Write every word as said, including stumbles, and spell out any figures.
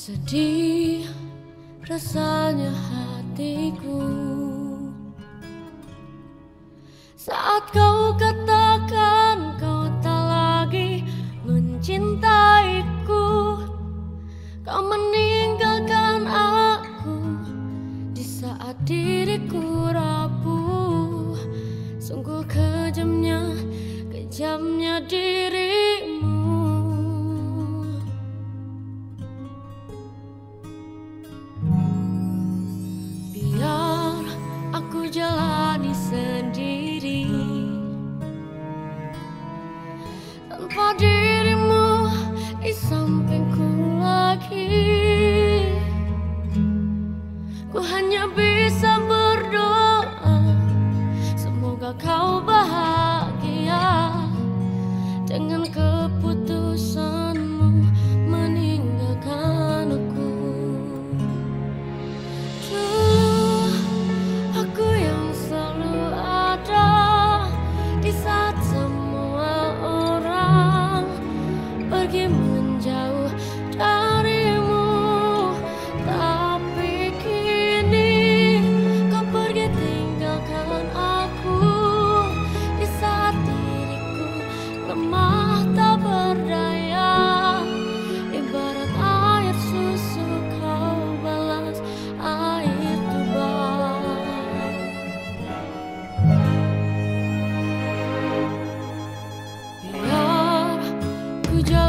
Sedih rasanya hatiku saat kau katakan kau tak lagi mencintaiku. Kau meninggalkan aku di saat diriku rapuh. Sungguh kejamnya, kejamnya dirimu. Biar aku jalani sendiri tanpa dirimu di sampingku lagi. Ku hanya bisa berdoa, semoga kau bahagia dengan keputusanmu meninggalkan aku. Dulu aku yang selalu ada di saat semua orang pergi menjauh darimu. Tapi kini kau pergi tinggalkan aku di saat diriku lemah tak berdaya. Ibarat air susu kau balas air tuba. Biar ku jauh